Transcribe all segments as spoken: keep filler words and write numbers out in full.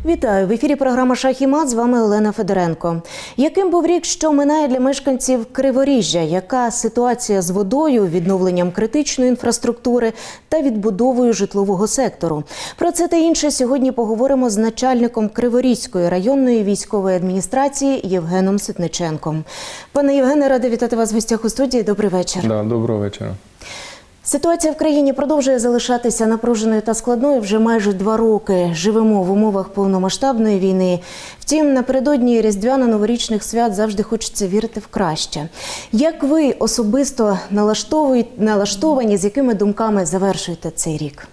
Вітаю! В ефірі програма «Шах і мат», з вами Олена Федоренко. Яким був рік, що минає для мешканців Криворіжжя? Яка ситуація з водою, відновленням критичної інфраструктури та відбудовою житлового сектору? Про це та інше сьогодні поговоримо з начальником Криворізької районної військової адміністрації Євгеном Ситниченком. Пане Євгене, рада вітати вас в гостях у студії. Добрий вечір. Да, доброго вечора. Ситуація в країні продовжує залишатися напруженою та складною вже майже два роки. Живемо в умовах повномасштабної війни. Втім, напередодні Різдвяно-новорічних свят завжди хочеться вірити в краще. Як ви особисто налаштовані, з якими думками завершуєте цей рік?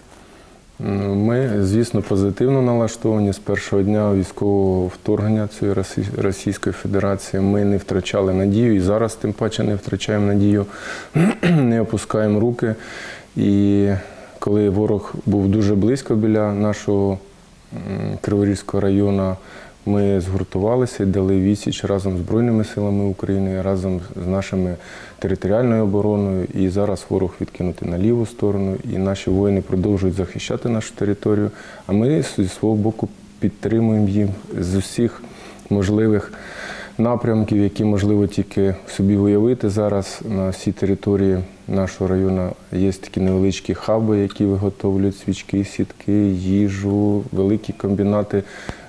Ми, звісно, позитивно налаштовані. З першого дня військового вторгнення цієї Російської Федерації ми не втрачали надію, і зараз тим паче не втрачаємо надію, не опускаємо руки. І коли ворог був дуже близько біля нашого Криворізького району, ми згуртувалися і дали відсіч разом з Збройними силами України, разом з нашими територіальною обороною. І зараз ворог відкинутий на ліву сторону, і наші воїни продовжують захищати нашу територію. А ми зі свого боку підтримуємо їм з усіх можливих напрямків, які можливо тільки собі уявити. Зараз на всій території нашого району є такі невеличкі хаби, які виготовлюють свічки, сітки, їжу, великі комбінати.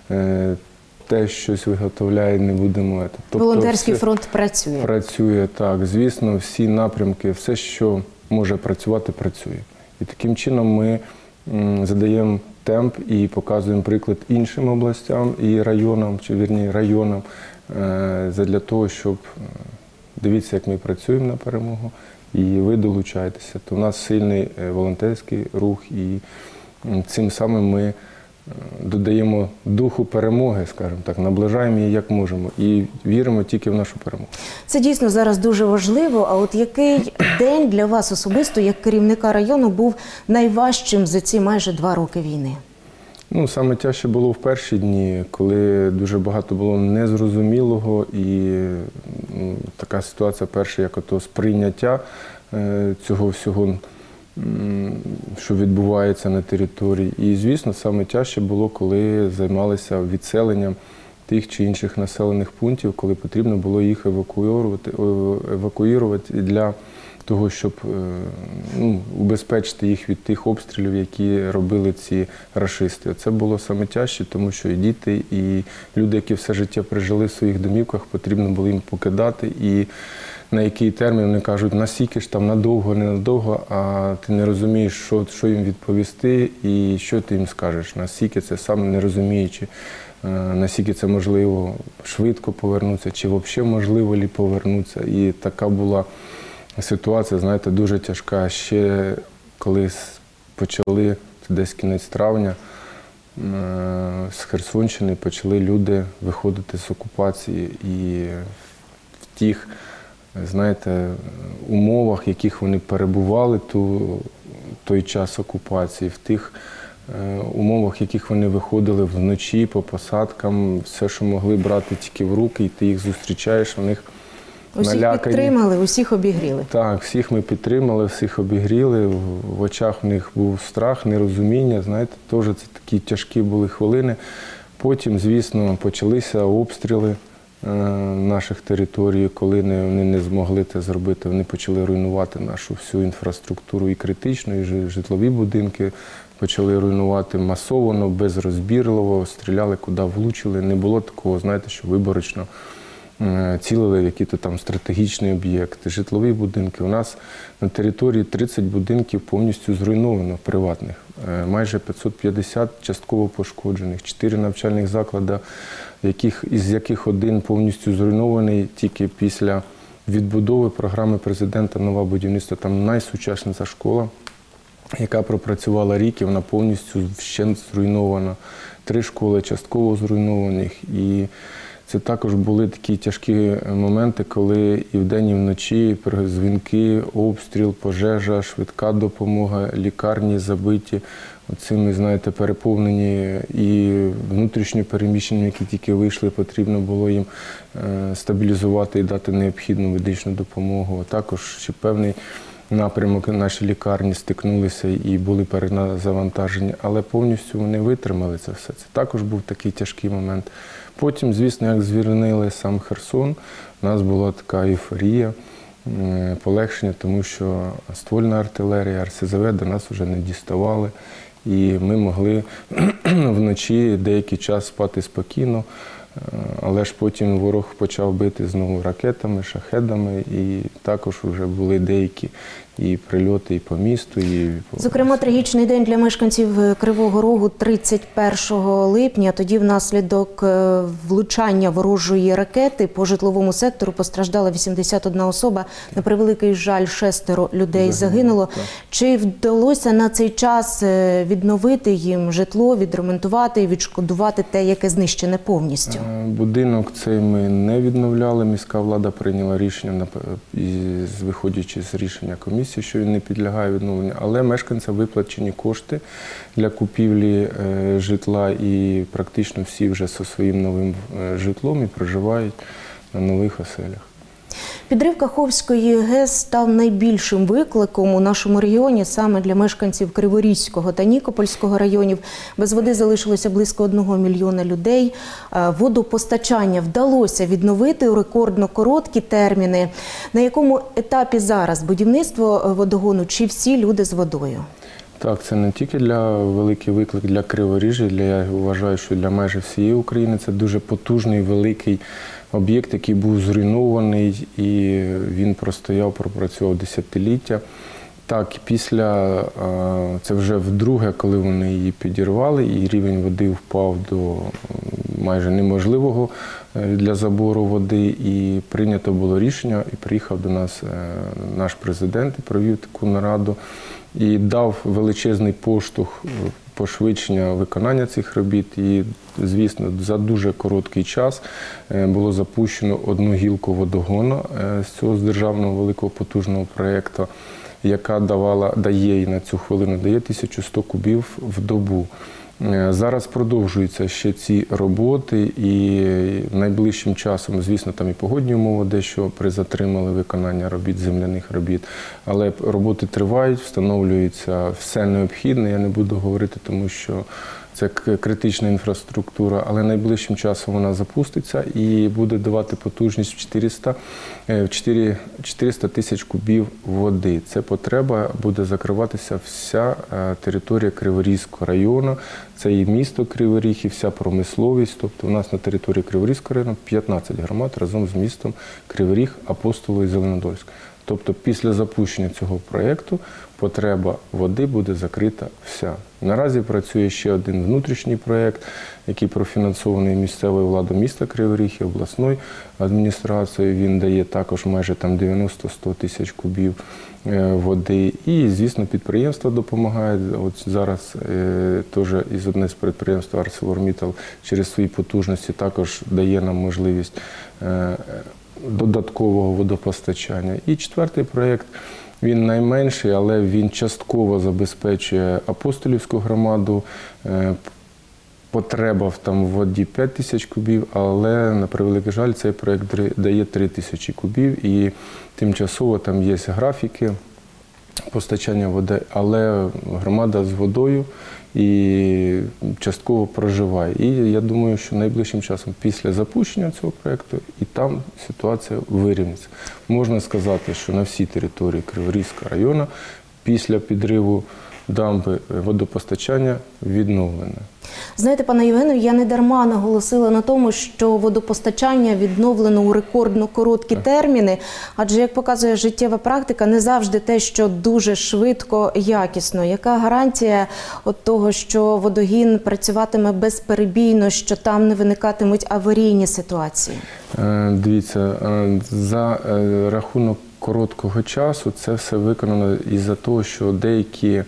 Те, щось виготовляє, не будемо. Тобто, волонтерський фронт працює? Працює, так. Звісно, всі напрямки, все, що може працювати, працює. І таким чином ми задаємо темп і показуємо приклад іншим областям і районам, чи вірні районам, для того, щоб дивіться, як ми працюємо на перемогу, і ви долучаєтеся. То в нас сильний волонтерський рух, і цим самим ми додаємо духу перемоги, скажімо так, наближаємо її як можемо і віримо тільки в нашу перемогу. Це дійсно зараз дуже важливо. А от який день для вас особисто, як керівника району, був найважчим за ці майже два роки війни? Ну, саме тяжче було в перші дні, коли дуже багато було незрозумілого, і ну, така ситуація перша, як ото сприйняття е, цього всього, що відбувається на території. І, звісно, саме тяжче було, коли займалися відселенням тих чи інших населених пунктів, коли потрібно було їх евакуювати, евакуювати для того, щоб ну, убезпечити їх від тих обстрілів, які робили ці рашисти. Це було саме тяжче, тому що і діти, і люди, які все життя прижили в своїх домівках, потрібно було їм покидати. І на який термін вони кажуть, настільки ж там надовго, не надовго, а ти не розумієш, що, що їм відповісти і що ти їм скажеш. Настільки це саме не розуміючи, наскільки це можливо швидко повернутися, чи взагалі можливо ли повернутися. І така була ситуація, знаєте, дуже тяжка. Ще коли почали, десь кінець травня, з Херсонщини почали люди виходити з окупації, і в тих, знаєте, умовах, в яких вони перебували ту, той час окупації, в тих умовах, в яких вони виходили вночі по посадкам, все, що могли брати тільки в руки, і ти їх зустрічаєш, у них усіх налякані. Підтримали, усіх обігріли. Так, всіх ми підтримали, всіх обігріли, в очах в них був страх, нерозуміння, знаєте, теж це такі тяжкі були хвилини. Потім, звісно, почалися обстріли наших територій, коли вони не змогли це зробити, вони почали руйнувати нашу всю інфраструктуру і критичну, і житлові будинки почали руйнувати масово, безрозбірливо, стріляли, куди влучили. Не було такого, знаєте, що виборочно цілили в якісь там стратегічні об'єкти, житлові будинки. У нас на території тридцять будинків повністю зруйновано, приватних, майже п'ятсот п'ятдесят частково пошкоджених, чотири навчальних заклади, яких, із яких один повністю зруйнований тільки після відбудови програми президента «Нове будівництво». Там найсучасніша школа, яка пропрацювала рік, і вона повністю вщент зруйнована. Три школи частково зруйнованих. І це також були такі тяжкі моменти, коли і вдень, і вночі дзвінки, обстріл, пожежа, швидка допомога, лікарні забиті, оцими, знаєте, переповнені, і внутрішньо переміщені, які тільки вийшли, потрібно було їм стабілізувати і дати необхідну медичну допомогу. Також ще певний напрямок, наші лікарні стикнулися і були переназавантажені, але повністю вони витримали це все. Це також був такий тяжкий момент. Потім, звісно, як звільнили сам Херсон, у нас була така ейфорія, полегшення, тому що ствольна артилерія, ер ес зет ве до нас вже не діставали. І ми могли вночі деякий час спати спокійно, але ж потім ворог почав бити знову ракетами, шахедами, і також вже були деякі і прильоти і по місту. І по... Зокрема, трагічний день для мешканців Кривого Рогу тридцять першого липня. Тоді внаслідок влучання ворожої ракети по житловому сектору постраждала вісімдесят одна особа. На превеликий жаль, шестеро людей загинуло. Так. Чи вдалося на цей час відновити їм житло, відремонтувати і відшкодувати те, яке знищене повністю? Будинок цей ми не відновляли. Міська влада прийняла рішення, виходячи з рішення комісії, що він не підлягає відновленню, але мешканцям виплачені кошти для купівлі житла, і практично всі вже зі своїм новим житлом і проживають на нових оселях. Підрив Каховської ГЕС став найбільшим викликом у нашому регіоні саме для мешканців Криворізького та Нікопольського районів. Без води залишилося близько одного мільйона людей. Водопостачання вдалося відновити у рекордно короткі терміни. На якому етапі зараз будівництво водогону, чи всі люди з водою? Так, це не тільки для великий виклик для Криворіжжя, для, я вважаю, що для майже всієї України. Це дуже потужний, великий об'єкт, який був зруйнований, і він простояв, пропрацював десятиліття. Так, після, це вже вдруге, коли вони її підірвали, і рівень води впав до майже неможливого для забору води, і прийнято було рішення, і приїхав до нас наш президент і провів таку нараду, і дав величезний поштовх пошвидшення виконання цих робіт. І, звісно, за дуже короткий час було запущено одну гілку водогону з цього з державного великого потужного проєкту, яка давала, дає і на цю хвилину дає тисячу сто кубів в добу. Зараз продовжуються ще ці роботи, і найближчим часом, звісно, там і погодні умови дещо призатримали виконання робіт, земляних робіт, але роботи тривають, встановлюється все необхідне, я не буду говорити, тому що це критична інфраструктура, але найближчим часом вона запуститься і буде давати потужність в чотириста, чотириста тисяч кубів води. Це потреба буде закриватися вся територія Криворізького району. Це і місто Кривий Ріг, і вся промисловість. Тобто у нас на території Криворізького району п'ятнадцять громад разом з містом Кривий Ріг, Апостолово і Зеленодольськ. Тобто після запущення цього проєкту потреба води буде закрита вся. Наразі працює ще один внутрішній проєкт, який профінансований місцевою владою міста Кривий Ріг і обласною адміністрацією. Він дає також майже там дев'яносто - сто тисяч кубів води. І, звісно, підприємства допомагають. От зараз е, теж із одне з підприємств ArcelorMittal через свої потужності також дає нам можливість е, додаткового водопостачання. І четвертий проєкт, він найменший, але він частково забезпечує Апостолівську громаду. Потреба в там в воді п'ять тисяч кубів, але, на превеликий жаль, цей проєкт дає три тисячі кубів, і тимчасово там є графіки постачання води, але громада з водою і частково проживає. І я думаю, що найближчим часом після запущення цього проєкту і там ситуація вирівняться. Можна сказати, що на всій території Криворізького району після підриву дамби водопостачання відновлене. Знаєте, пане Євгену, я не дарма наголосила на тому, що водопостачання відновлено у рекордно короткі терміни, адже, як показує життєва практика, не завжди те, що дуже швидко, якісно. Яка гарантія от того, що водогін працюватиме безперебійно, що там не виникатимуть аварійні ситуації? Дивіться, за рахунок короткого часу це все виконано із-за того, що деякі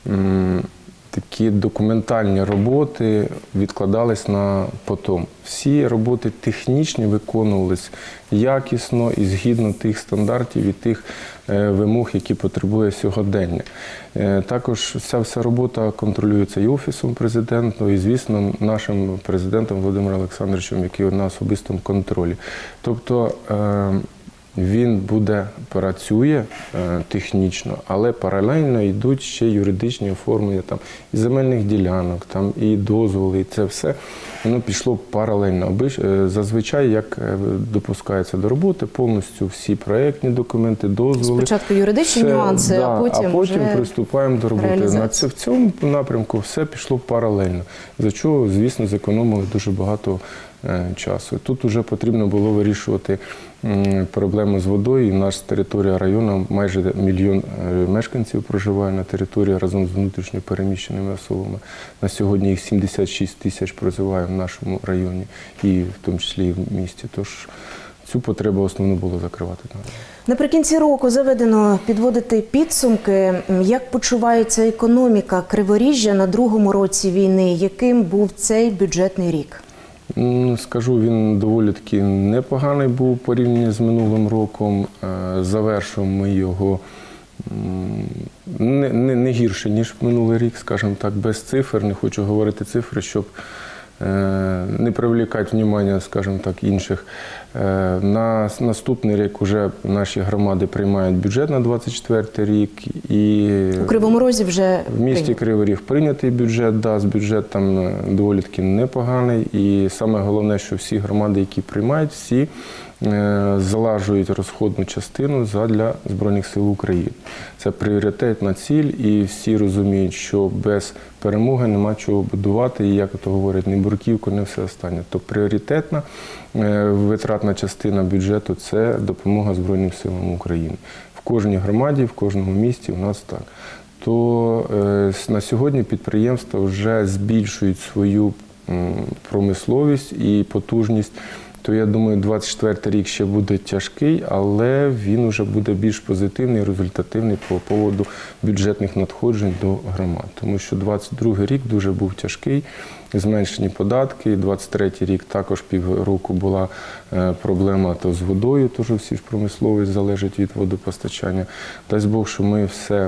такі документальні роботи відкладались на потім. Всі роботи технічні виконувались якісно і згідно тих стандартів і тих вимог, які потребує сьогодення. Також вся вся робота контролюється і Офісом президента, і, звісно, нашим президентом Володимиром Олександровичем, який на особистому контролі. Тобто він буде, працює е, технічно, але паралельно йдуть ще юридичні оформлення там, і земельних ділянок, там, і дозволи, і це все, воно пішло паралельно. Обич, е, зазвичай, як е, допускається до роботи, повністю всі проєктні документи, дозволи. Спочатку юридичні все, нюанси, да, а потім, а потім вже приступаємо до роботи. На це, в цьому напрямку все пішло паралельно, за чого, звісно, зекономили дуже багато е, часу. Тут вже потрібно було вирішувати м, проблему з водою. Наша територія району, майже мільйон е, мешканців проживає на території разом з внутрішньо переміщеними особами. На сьогодні їх сімдесят шість тисяч проживає в нашому районі, і в тому числі і в місті. Тож цю потребу основно було закривати. Наприкінці року заведено підводити підсумки. Як почувається економіка Криворіжжя на другому році війни? Яким був цей бюджетний рік? Скажу, він доволі таки непоганий був порівняно з минулим роком. Завершуємо ми його не, не, не гірше, ніж минулий рік, скажімо так, без цифр. Не хочу говорити цифри, щоб не привлікати увагу, скажімо так, інших. На наступний рік вже наші громади приймають бюджет на двадцять четвертий рік. І у Кривому Розі вже в місті Кривий Ріг прийнятий бюджет, да, бюджет там доволі таки непоганий. І саме головне, що всі громади, які приймають, всі залажують розходну частину задля Збройних сил України. Це пріоритетна ціль, і всі розуміють, що без перемоги нема чого будувати, і, як то говорять, не бурківку, не все останнє. То пріоритетна витратна частина бюджету – це допомога Збройним силам України. В кожній громаді, в кожному місті у нас так. То е, на сьогодні підприємства вже збільшують свою м, промисловість і потужність. То я думаю, двадцять четвертий рік ще буде тяжкий, але він вже буде більш позитивний, результативний по поводу бюджетних надходжень до громад. Тому що двадцять другий рік дуже був тяжкий, зменшені податки, двадцять третій рік також півроку була проблема то з водою, тож всі ж промисловість залежить від водопостачання. Дасть Бог, що ми все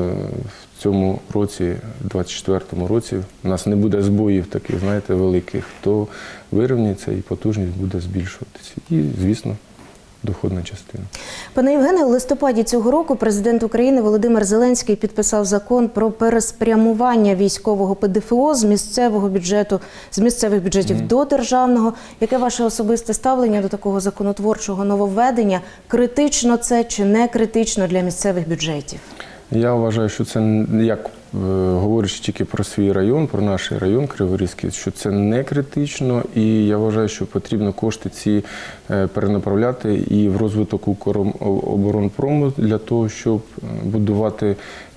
в цьому році, двадцять четвертому році, у нас не буде збоїв таких, знаєте, великих, то вирівняється і потужність буде збільшуватися. І, звісно, доходна частина. Пане Євгене, у листопаді цього року президент України Володимир Зеленський підписав закон про переспрямування військового ПДФО з місцевого бюджету, з місцевих бюджетів mm. до державного. Яке ваше особисте ставлення до такого законотворчого нововведення? Критично це чи не критично для місцевих бюджетів? Я вважаю, що це, як говорячи тільки про свій район, про наш район Криворізький, що це не критично, і я вважаю, що потрібно кошти ці перенаправляти і в розвиток Укроборонпрому для того, щоб будувати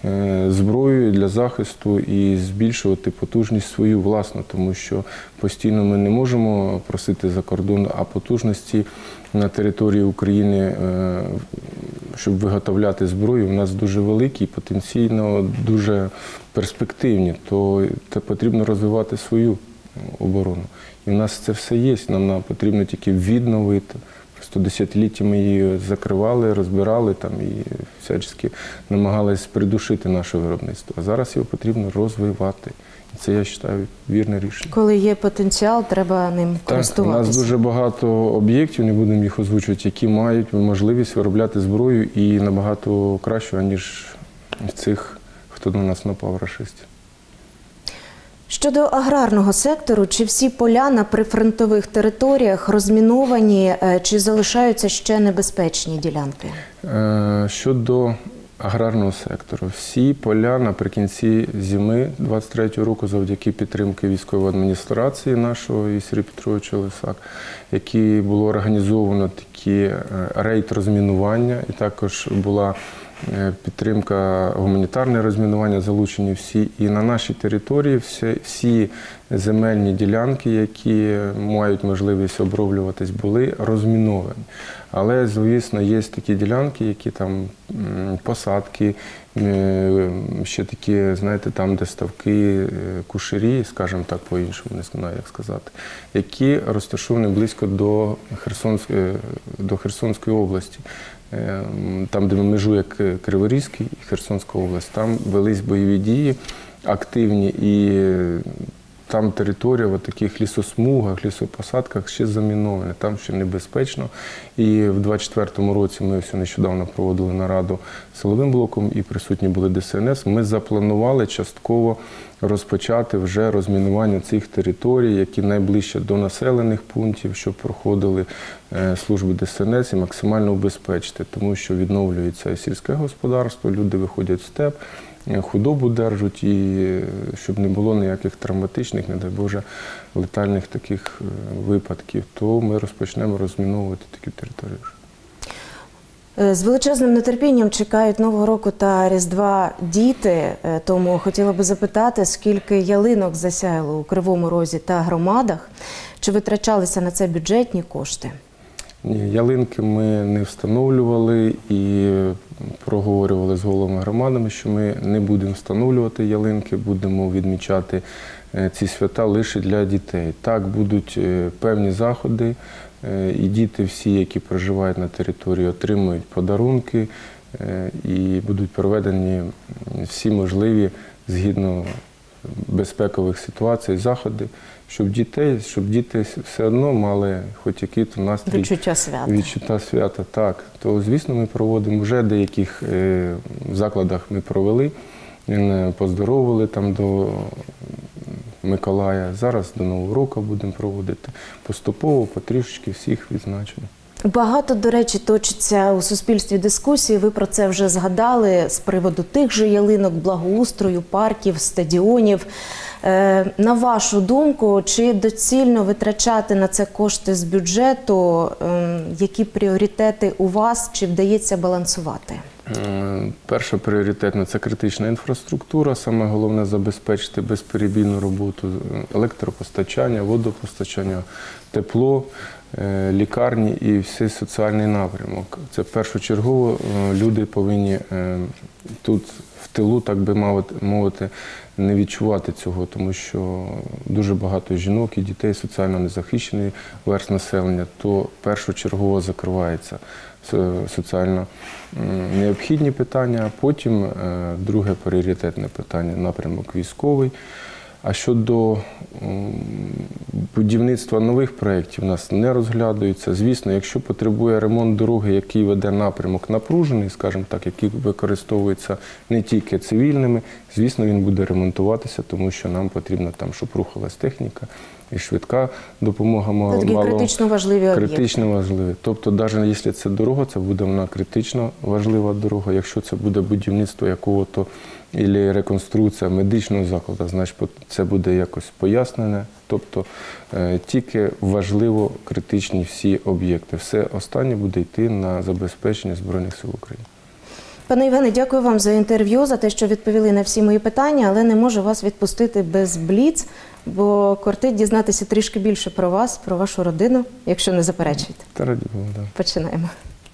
зброю для захисту і збільшувати потужність свою власну, тому що постійно ми не можемо просити за кордон, а потужності на території України, щоб виготовляти зброю, у нас дуже великі і потенційно дуже перспективні, то потрібно розвивати свою оборону. І в нас це все є, нам потрібно тільки відновити. Просто десятиліття ми її закривали, розбирали там і всячески намагалися придушити наше виробництво. А зараз його потрібно розвивати. І це, я вважаю, вірне рішення. Коли є потенціал, треба ним так, користуватися. У нас дуже багато об'єктів, не будемо їх озвучувати, які мають можливість виробляти зброю і набагато кращу, ніж цих, хто на нас напав, рашистів. Щодо аграрного сектору, чи всі поля на прифронтових територіях розміновані, чи залишаються ще небезпечні ділянки? Щодо аграрного сектору, всі поля наприкінці зими двадцять третього року завдяки підтримки військової адміністрації нашого Ісарія Петровича Лисак, які було організовано такі рейд розмінування, і також була підтримка гуманітарне розмінування, залучені всі. І на нашій території всі, всі земельні ділянки, які мають можливість оброблюватись, були розміновані. Але, звісно, є такі ділянки, які там посадки, ще такі, знаєте, там, де ставки, кушері, скажімо так, по-іншому, не знаю, як сказати, які розташовані близько до Херсонської, до Херсонської області. Там, де межує Криворізький і Херсонська область, там велись бойові дії активні, і там територія в таких лісосмугах, лісопосадках ще замінована, там ще небезпечно. І в двадцять четвертому році ми ось нещодавно проводили нараду з силовим блоком і присутні були Де Се Ен Ес. Ми запланували частково розпочати вже розмінування цих територій, які найближче до населених пунктів, щоб проходили служби Де Се Ен Ес і максимально убезпечити, тому що відновлюється і сільське господарство, люди виходять в степ, худобу держать, і щоб не було ніяких травматичних, не дай Боже, летальних таких випадків, то ми розпочнемо розміновувати такі території. З величезним нетерпінням чекають Нового року та Різдва діти, тому хотіла би запитати, скільки ялинок засяяло у Кривому Розі та громадах, чи витрачалися на це бюджетні кошти? Ні, ялинки ми не встановлювали і проговорювали з головами громадами, що ми не будемо встановлювати ялинки, будемо відмічати ці свята лише для дітей. Так, будуть певні заходи, і діти всі, які проживають на території, отримують подарунки і будуть проведені всі можливі, згідно безпекових ситуацій, заходи, щоб дітей, щоб діти все одно мали хоч якийсь настрій. Відчуття свята. Відчуття свята, так. То, звісно, ми проводимо, вже в деяких е, закладах ми провели, поздоровили там до Миколая. Зараз до Нового року будемо проводити. Поступово, потрішечки всіх відзначимо. Багато, до речі, точиться у суспільстві дискусії, ви про це вже згадали, з приводу тих же ялинок, благоустрою, парків, стадіонів. На вашу думку, чи доцільно витрачати на це кошти з бюджету? Які пріоритети у вас, чи вдається балансувати? Перша пріоритетна – це критична інфраструктура. Саме головне – забезпечити безперебійну роботу електропостачання, водопостачання, тепло, лікарні і всій соціальний напрямок. Це першочергово люди повинні тут в тилу, так би мовити, не відчувати цього, тому що дуже багато жінок і дітей, соціально незахищений верств населення, то першочергово закривається соціально необхідні питання, а потім друге пріоритетне питання – напрямок військовий. А щодо будівництва нових проєктів у нас не розглядаються. Звісно, якщо потребує ремонт дороги, який веде напрямок напружений, скажімо так, який використовується не тільки цивільними, звісно, він буде ремонтуватися, тому що нам потрібно там, щоб рухалась техніка і швидка допомога мала. Такі критично важливі об'єкти. Критично важливі. Тобто, навіть якщо це дорога, це буде вона критично важлива дорога. Якщо це буде будівництво якого-то або реконструкція медичного закладу, значить це буде якось пояснене. Тобто тільки важливо критичні всі об'єкти. Все останнє буде йти на забезпечення Збройних сил України. Пане Євгене, дякую вам за інтерв'ю, за те, що відповіли на всі мої питання, але не можу вас відпустити без бліц, бо кортить дізнатися трішки більше про вас, про вашу родину, якщо не заперечуєте. Та раді Богу, так. Починаємо.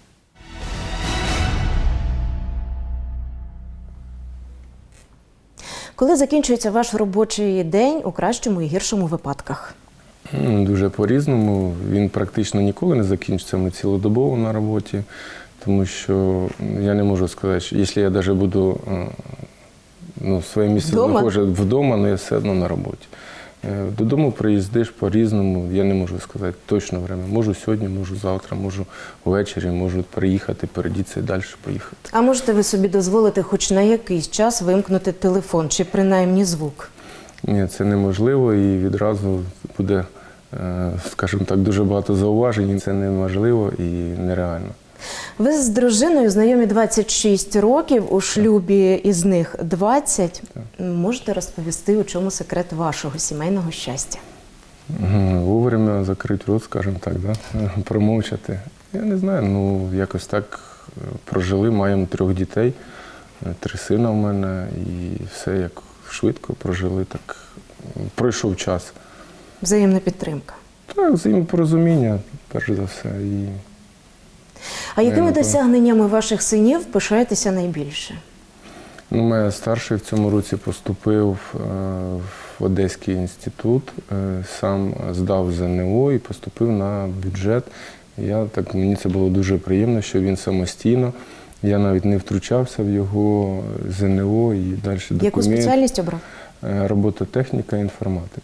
Коли закінчується ваш робочий день у кращому і гіршому випадках? Дуже по-різному. Він практично ніколи не закінчиться. Ми цілодобово на роботі, тому що я не можу сказати, що якщо я навіть буду ну, своє місце знаходжу вдома, але я все одно на роботі. Додому приїздиш по-різному, я не можу сказати точно время. Можу сьогодні, можу завтра, можу ввечері, можу приїхати, передітися і далі поїхати. А можете ви собі дозволити хоч на якийсь час вимкнути телефон, чи принаймні звук? Ні, це неможливо і відразу буде, скажімо так, дуже багато зауважень. Це неможливо і нереально. Ви з дружиною знайомі двадцять шість років, у шлюбі із них двадцять. Так. Можете розповісти, у чому секрет вашого сімейного щастя? Вовремя закрити рот, скажімо так, да? Промовчати. Я не знаю, ну якось так прожили, маємо трьох дітей, три сина в мене і все як швидко прожили, так пройшов час. Взаємна підтримка? Так, взаємопорозуміння, перш за все. І... А якими досягненнями ваших синів пишаєтеся найбільше? Ну, моя старший в цьому році поступив в Одеський інститут, сам здав Зе Ен О і поступив на бюджет. Я, так, мені це було дуже приємно, що він самостійно, я навіть не втручався в його Зе Ен О і далі документи. Яку спеціальність обрав? Робототехніка, інформатика.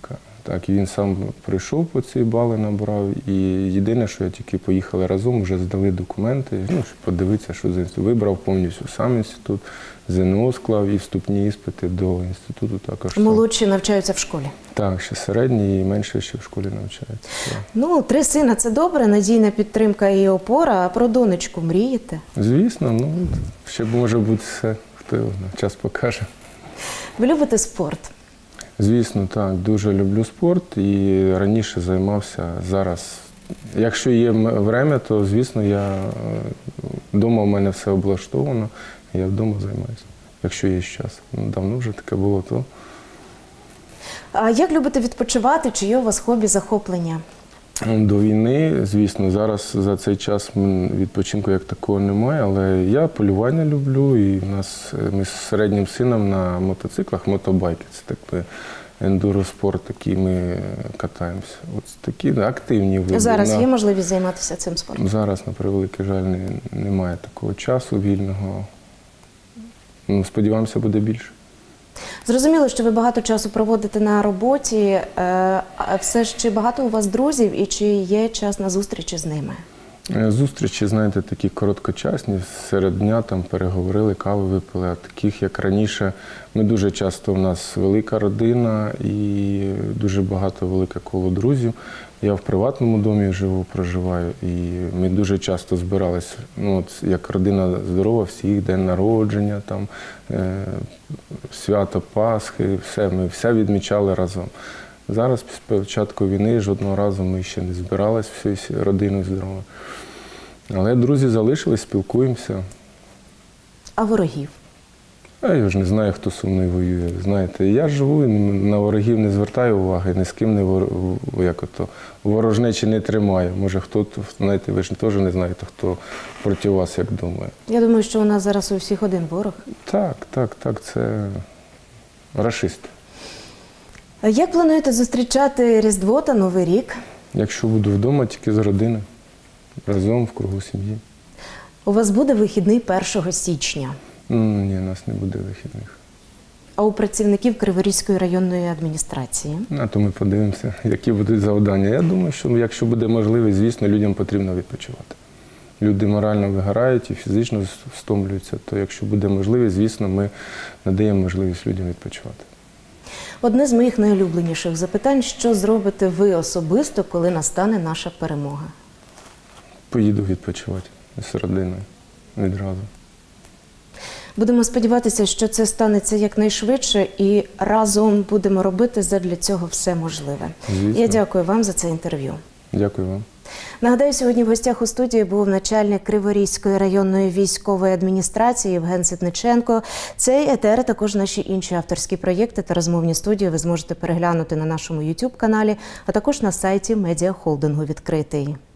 Так, і він сам прийшов по ці бали, набрав. І єдине, що я тільки поїхали разом, вже здали документи, ну, щоб подивитися, що за інститут. Вибрав повністю сам інститут, ЗНО склав і вступні іспити до інституту також. Молодші навчаються в школі? Так, ще середні і менше ще в школі навчаються. Так. Ну, три сина – це добре, надійна підтримка і опора. А про донечку мрієте? Звісно, ну, ще може бути все, хто його знає, час покаже. Ви любите спорт? Звісно, так, дуже люблю спорт і раніше займався, зараз. Якщо є время, то, звісно, я вдома у мене все облаштовано, я вдома займаюся, якщо є час. Давно вже таке було, то. А як любите відпочивати? Чи є у вас хобі, захоплення? До війни, звісно, зараз за цей час відпочинку як такого немає, але я полювання люблю, і в нас ми з середнім сином на мотоциклах, мотобайки, це такий ендуроспорт, який ми катаємося. От такі активні види. Зараз на... є можливість займатися цим спортом? Зараз, на превеликий жаль, не, немає такого часу вільного. Ну, сподіваємося, буде більше. Зрозуміло, що ви багато часу проводите на роботі. А все ж, чи багато у вас друзів і чи є час на зустрічі з ними? Зустрічі, знаєте, такі короткочасні, серед дня там переговорили, кави випили, а таких, як раніше, ми дуже часто, у нас велика родина і дуже багато, велике коло друзів. Я в приватному домі живу, проживаю, і ми дуже часто збирались, ну, от, як родина здорова, всіх, день народження, там, е, свято Пасхи, все, ми все відмічали разом. Зараз, після початку війни, жодного разу ми ще не збирались всією родиною здоровою. Але друзі залишились, спілкуємося. А ворогів? А я ж не знаю, хто зі мною воює. Знаєте, я живу, на ворогів не звертаю уваги, ні з ким не вор... як ото, ворожнечі не тримаю. Може, хто, знаєте, ви ж теж не знаєте, хто проти вас як думає. Я думаю, що у нас зараз у всіх один ворог. Так, так, так, це рашисти. Як плануєте зустрічати Різдво та Новий рік? Якщо буду вдома, тільки з родиною, разом, в кругу сім'ї. У вас буде вихідний першого січня? Ну, ні, у нас не буде вихідних. А у працівників Криворізької районної адміністрації? А то ми подивимося, які будуть завдання. Я думаю, що якщо буде можливість, звісно, людям потрібно відпочивати. Люди морально вигорають і фізично стомлюються, то якщо буде можливість, звісно, ми надаємо можливість людям відпочивати. Одне з моїх найулюбленіших запитань – що зробите ви особисто, коли настане наша перемога? Поїду відпочивати з родиною відразу. Будемо сподіватися, що це станеться якнайшвидше і разом будемо робити задля цього все можливе. Звісно. Я дякую вам за це інтерв'ю. Дякую вам. Нагадаю, сьогодні в гостях у студії був начальник Криворізької районної військової адміністрації Євген Ситниченко. Цей етер, а також наші інші авторські проєкти та розмовні студії ви зможете переглянути на нашому ютуб каналі, а також на сайті медіахолдингу «Відкритий».